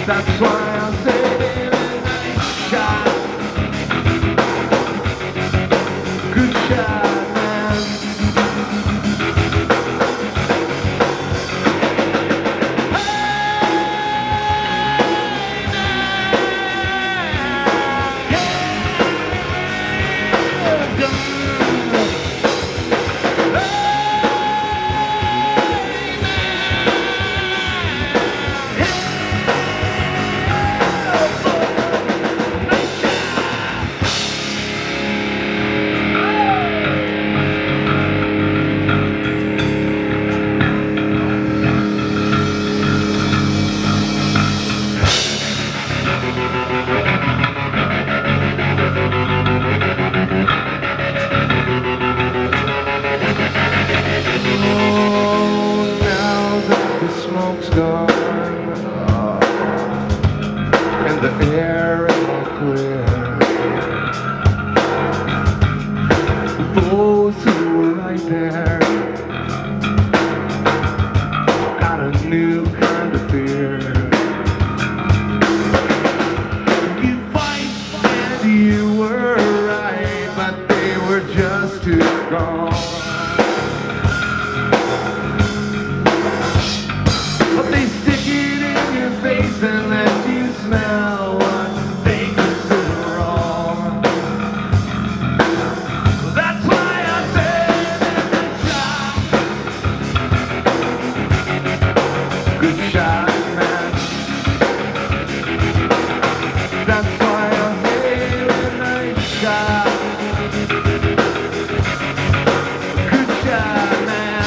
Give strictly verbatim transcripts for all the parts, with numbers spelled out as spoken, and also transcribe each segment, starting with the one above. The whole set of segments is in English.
That's why I say nice shot. Good shot, man. Smoke's gone, and the air is clear. Those who were right there got a new kind of fear. You fight and you were right, but they were just too strong. And let you smell what they consider wrong. That's why I said good shot, man. That's why I say a nice shot. Good shot, man.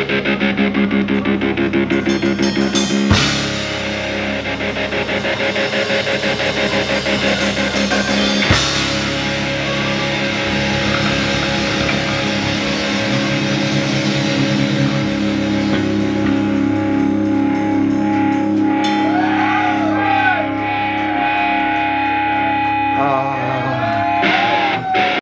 We'll be right back.